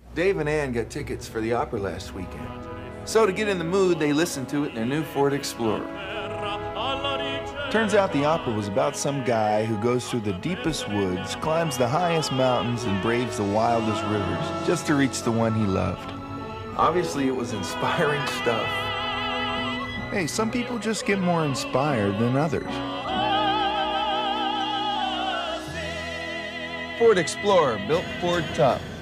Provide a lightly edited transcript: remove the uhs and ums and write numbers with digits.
Dave and Ann got tickets for the opera last weekend. So to get in the mood, they listened to it in their new Ford Explorer. Turns out the opera was about some guy who goes through the deepest woods, climbs the highest mountains, and braves the wildest rivers just to reach the one he loved. Obviously, it was inspiring stuff. Hey, some people just get more inspired than others. Ford Explorer, built Ford tough.